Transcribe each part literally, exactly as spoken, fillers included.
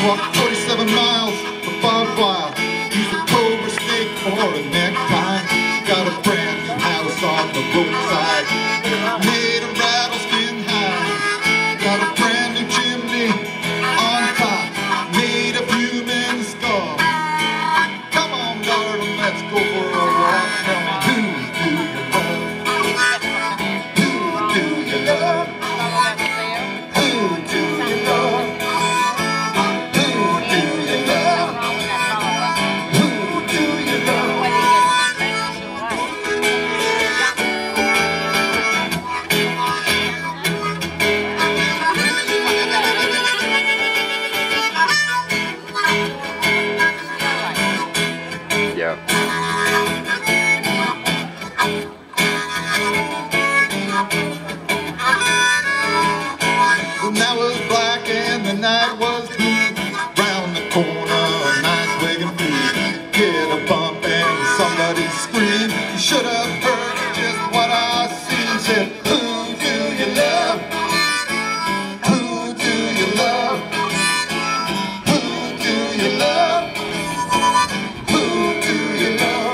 Walked forty-seven miles for barbed wire. Used a cobra stick for a necktie. Got a brand new house on the roadside. Made a rattleskin high. Got a brand new chimney on top. Made a human skull. Come on, darling, let's go for a walk. Tell me, who do you love? Who do you love? Who do you love? Who do you love? Who do you love? Yeah. The night was black and the night was blue. Round the corner, a nice wagon flew. Get a bump and somebody screamed. You should have heard just what I seen. Said, who do you love? Who do you love? Who do you love? Who do you love?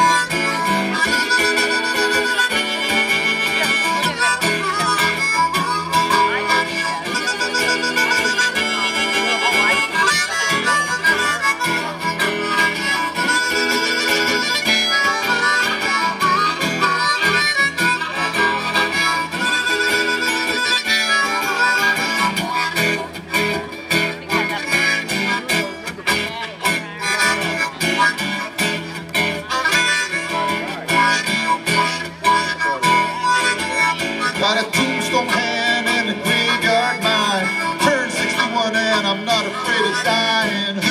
Got a tombstone hand and a graveyard mind. Turned sixty-one and I'm not afraid of dying.